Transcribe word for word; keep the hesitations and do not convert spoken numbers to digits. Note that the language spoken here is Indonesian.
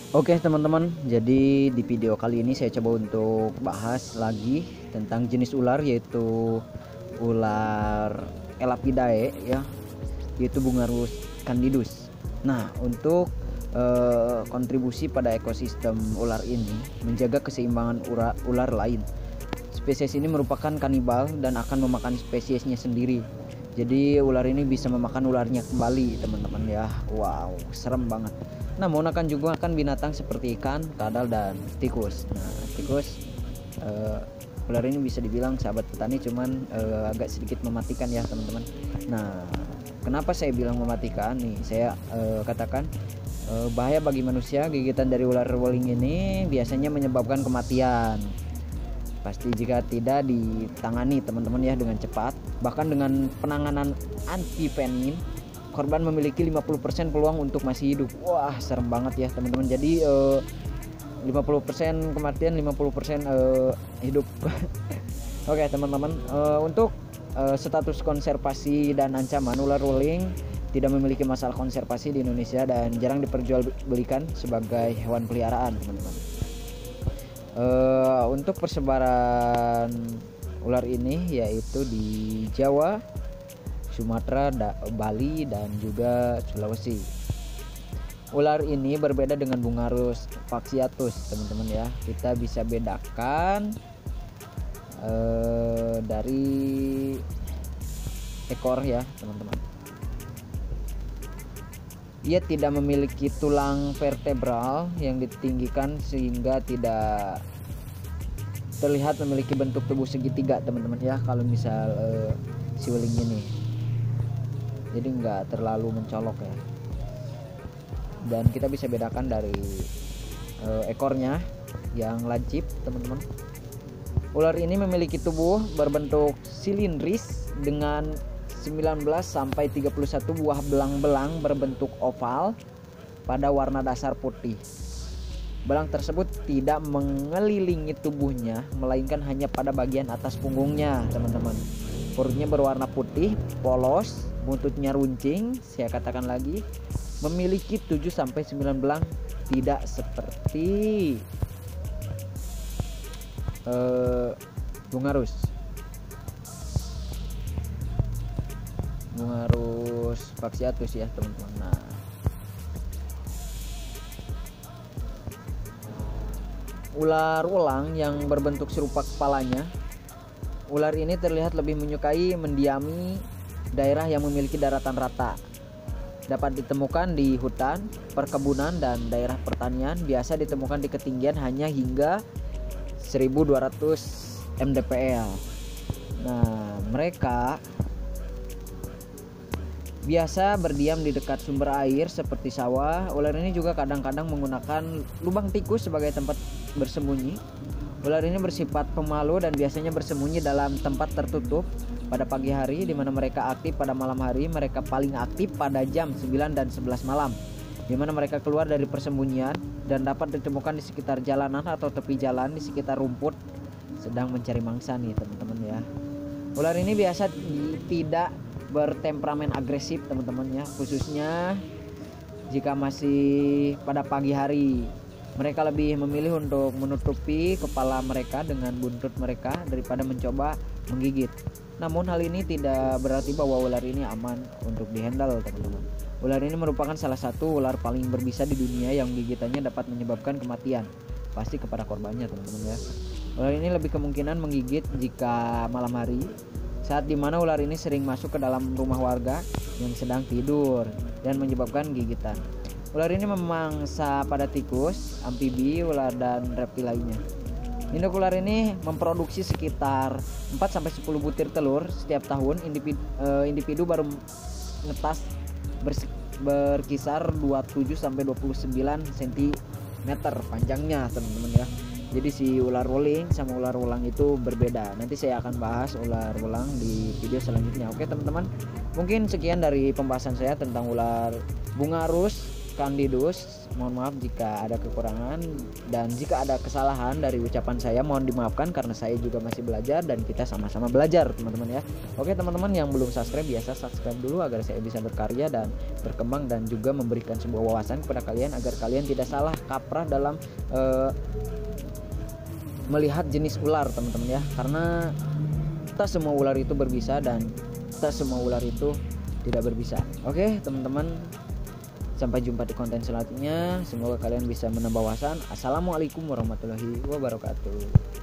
Oke teman-teman, jadi di video kali ini saya coba untuk bahas lagi tentang jenis ular, yaitu ular Elapidae ya, yaitu Bungarus candidus. Nah, untuk eh, kontribusi pada ekosistem ular ini menjaga keseimbangan ular, ular lain. Spesies ini merupakan kanibal dan akan memakan spesiesnya sendiri. Jadi ular ini bisa memakan ularnya kembali teman-teman ya. Wow, serem banget. Namun akan juga akan binatang seperti ikan, kadal, dan tikus. Nah, tikus uh, ular ini bisa dibilang sahabat petani, cuman uh, agak sedikit mematikan ya teman-teman. Nah, kenapa saya bilang mematikan nih? Saya uh, katakan uh, bahaya bagi manusia. Gigitan dari ular weling ini biasanya menyebabkan kematian. Pasti jika tidak ditangani teman-teman ya dengan cepat, bahkan dengan penanganan anti penin, korban memiliki lima puluh persen peluang untuk masih hidup. Wah, serem banget ya teman-teman. Jadi eh, lima puluh persen kematian, lima puluh persen eh, hidup. Oke teman-teman, eh, untuk eh, status konservasi dan ancaman, ular weling tidak memiliki masalah konservasi di Indonesia dan jarang diperjualbelikan sebagai hewan peliharaan teman-teman. Uh, untuk persebaran ular ini yaitu di Jawa, Sumatera, Bali, dan juga Sulawesi. Ular ini berbeda dengan Bungarus fasciatus teman-teman ya. Kita bisa bedakan uh, dari ekor ya teman-teman. Ia tidak memiliki tulang vertebral yang ditinggikan sehingga tidak terlihat memiliki bentuk tubuh segitiga teman-teman ya, kalau misal uh, si weling ini. Jadi nggak terlalu mencolok ya. Dan kita bisa bedakan dari uh, ekornya yang lancip teman-teman. Ular ini memiliki tubuh berbentuk silindris dengan sembilan belas sampai tiga puluh satu buah belang-belang berbentuk oval pada warna dasar putih. Belang tersebut tidak mengelilingi tubuhnya, melainkan hanya pada bagian atas punggungnya, teman-teman. Perutnya berwarna putih, polos, buntutnya runcing, saya katakan lagi, memiliki tujuh sampai sembilan belang, tidak seperti uh, Bungarus. Bungarus fasciatus ya teman-teman. Nah, ular ulang yang berbentuk serupa kepalanya, ular ini terlihat lebih menyukai mendiami daerah yang memiliki daratan rata. Dapat ditemukan di hutan, perkebunan, dan daerah pertanian. Biasa ditemukan di ketinggian hanya hingga seribu dua ratus mdpl. Nah, mereka biasa berdiam di dekat sumber air seperti sawah. Ular ini juga kadang-kadang menggunakan lubang tikus sebagai tempat bersembunyi. Ular ini bersifat pemalu dan biasanya bersembunyi dalam tempat tertutup pada pagi hari, di mana mereka aktif pada malam hari. Mereka paling aktif pada jam sembilan dan sebelas malam, di mana mereka keluar dari persembunyian dan dapat ditemukan di sekitar jalanan atau tepi jalan, di sekitar rumput, sedang mencari mangsa nih teman-teman ya. Ular ini biasa tidak bertemperamen agresif teman-teman ya, khususnya jika masih pada pagi hari. Mereka lebih memilih untuk menutupi kepala mereka dengan buntut mereka daripada mencoba menggigit. Namun hal ini tidak berarti bahwa ular ini aman untuk dihandle teman-teman. Ular ini merupakan salah satu ular paling berbisa di dunia yang gigitannya dapat menyebabkan kematian pasti kepada korbannya teman-teman ya. Ular ini lebih kemungkinan menggigit jika malam hari, saat dimana ular ini sering masuk ke dalam rumah warga yang sedang tidur dan menyebabkan gigitan. Ular ini memangsa pada tikus, amfibi, ular, dan reptil lainnya. Induk ular ini memproduksi sekitar empat sampai sepuluh butir telur setiap tahun. Individu, eh, individu baru netas berkisar dua puluh tujuh sampai dua puluh sembilan sentimeter panjangnya teman-teman ya. Jadi si ular weling sama ular ulang itu berbeda. Nanti saya akan bahas ular ulang di video selanjutnya. Oke teman-teman, mungkin sekian dari pembahasan saya tentang ular Bungarus Candidus. Mohon maaf jika ada kekurangan dan jika ada kesalahan dari ucapan saya, mohon dimaafkan karena saya juga masih belajar dan kita sama-sama belajar teman-teman ya. Oke teman-teman yang belum subscribe, biasa subscribe dulu agar saya bisa berkarya dan berkembang dan juga memberikan sebuah wawasan kepada kalian agar kalian tidak salah kaprah dalam uh, melihat jenis ular teman-teman ya, karena tak semua ular itu berbisa dan tak semua ular itu tidak berbisa. Oke teman-teman, sampai jumpa di konten selanjutnya. Semoga kalian bisa menambah wawasan. Assalamualaikum warahmatullahi wabarakatuh.